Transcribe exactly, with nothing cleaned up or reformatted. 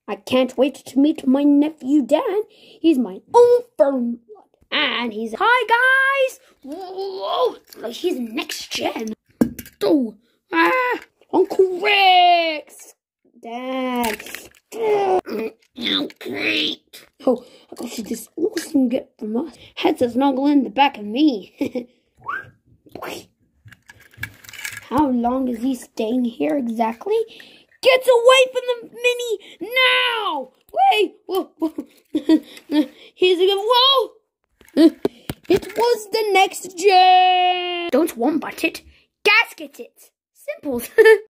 I can't wait to meet my nephew Dan. He's my own firm blood. And he's... Hi, guys! Whoa! He's next gen. Oh, ah! Uncle Rex! Dad! Oh, great! Oh, I got you this awesome gift from us. Heads to snuggle in the back of me. How long is he staying here exactly? Get away from the mini now! Wait! Whoa! Whoa. He's a whoa! It was the next gen. Don't wombat it. Gasket it. Simple.